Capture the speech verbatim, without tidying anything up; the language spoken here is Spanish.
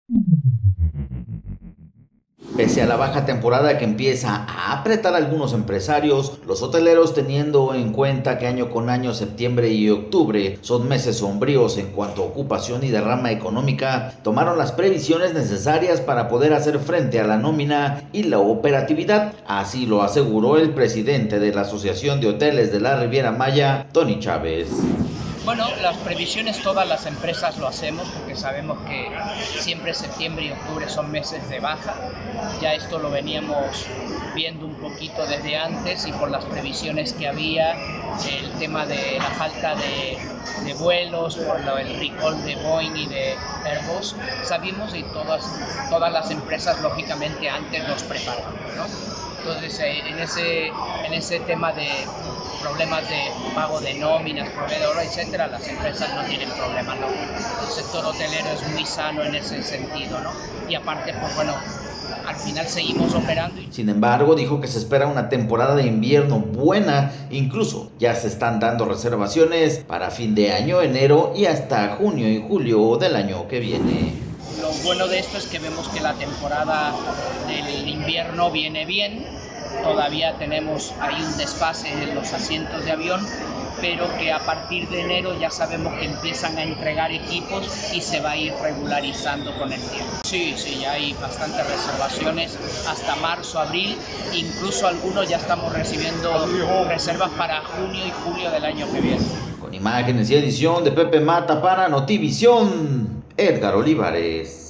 Pese a la baja temporada que empieza a apretar a algunos empresarios, los hoteleros, teniendo en cuenta que año con año septiembre y octubre son meses sombríos en cuanto a ocupación y derrama económica, tomaron las previsiones necesarias para poder hacer frente a la nómina y la operatividad. Así lo aseguró el presidente de la Asociación de Hoteles de la Riviera Maya, Tony Chávez. Bueno, las previsiones todas las empresas lo hacemos porque sabemos que siempre septiembre y octubre son meses de baja. Ya esto lo veníamos viendo un poquito desde antes y por las previsiones que había, el tema de la falta de, de vuelos, por lo, el recall de Boeing y de Airbus, sabíamos y todas, todas las empresas lógicamente antes nos preparamos, ¿no? Entonces, en ese, en ese tema de problemas de pago de nóminas, proveedores, etcétera, las empresas no tienen problemas, ¿no? El sector hotelero es muy sano en ese sentido, ¿no? Y aparte, pues bueno, al final seguimos operando. Sin embargo, dijo que se espera una temporada de invierno buena, incluso ya se están dando reservaciones para fin de año, enero y hasta junio y julio del año que viene. Lo bueno de esto es que vemos que la temporada del invierno viene bien, todavía tenemos ahí un desfase en los asientos de avión, pero que a partir de enero ya sabemos que empiezan a entregar equipos y se va a ir regularizando con el tiempo. Sí, sí, ya hay bastantes reservaciones hasta marzo, abril, incluso algunos ya estamos recibiendo reservas para junio y julio del año que viene. Con imágenes y edición de Pepe Mata para Notivisión, Edgar Olivares.